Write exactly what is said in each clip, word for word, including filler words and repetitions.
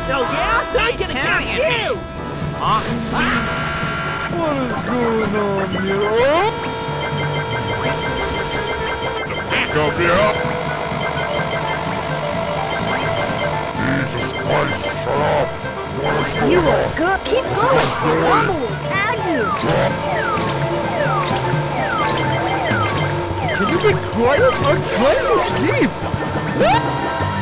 Oh yeah? I'm gonna catch you! Huh? What is going on here? Oh! Come here! Jesus Christ, shut up! What is going You on? are good. Keep going. Mama will tag you. Can you be quiet? I'm trying to sleep!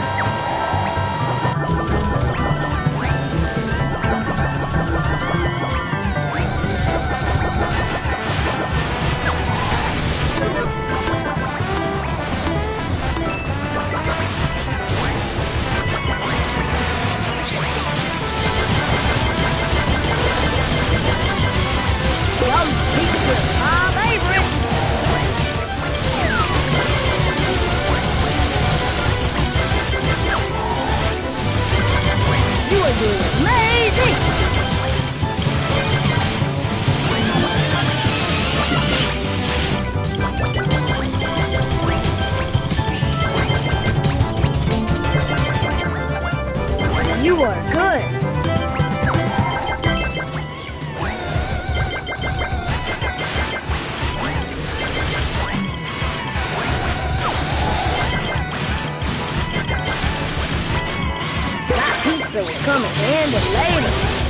Yum pizza. My favorite. You are doing lazy. You are good. That pizza will come in handy later.